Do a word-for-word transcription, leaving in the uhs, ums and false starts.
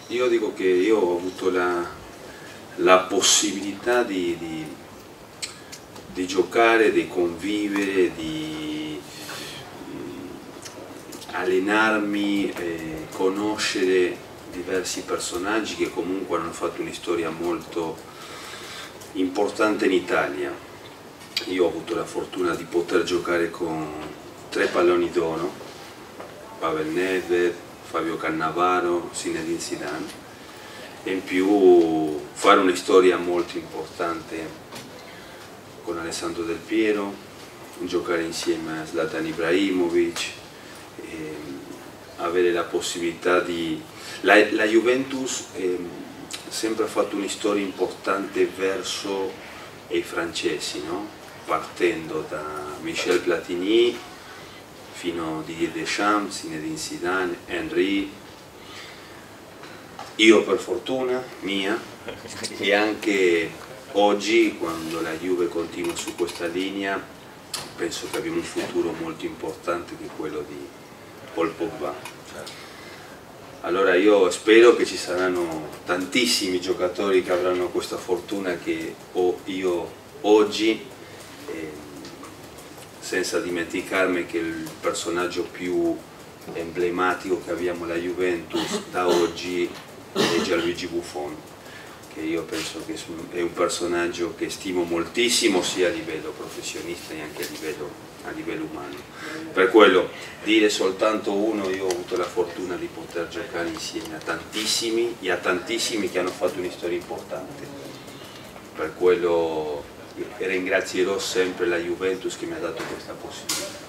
io dico che io ho avuto la, la possibilità di, di, di giocare, di convivere, di allenarmi, eh, conoscere diversi personaggi che comunque hanno fatto una storia molto importante in Italia. Io ho avuto la fortuna di poter giocare con tre palloni d'oro, Pavel Nedved, Fabio Cannavaro, Zinedine Zidane, e in più fare una storia molto importante con Alessandro Del Piero, giocare insieme a Zlatan Ibrahimovic, e avere la possibilità di... La, la Juventus eh, ha sempre fatto una storia importante verso i francesi, no? Partendo da Michel Platini fino a Didier Deschamps, Zinedine Zidane, Henry, io per fortuna mia, e anche oggi quando la Juve continua su questa linea penso che abbiamo un futuro molto importante che è quello di Paul Pogba. Allora io spero che ci saranno tantissimi giocatori che avranno questa fortuna che ho io oggi, eh, senza dimenticarmi che il personaggio più emblematico che abbiamo alla Juventus da oggi è Gianluigi Buffon, che io penso che è un personaggio che stimo moltissimo sia a livello professionista e anche a livello, a livello umano. Per quello dire soltanto uno, io ho avuto la fortuna di poter giocare insieme a tantissimi e a tantissimi che hanno fatto una storia importante. Per quello ringrazierò sempre la Juventus che mi ha dato questa possibilità.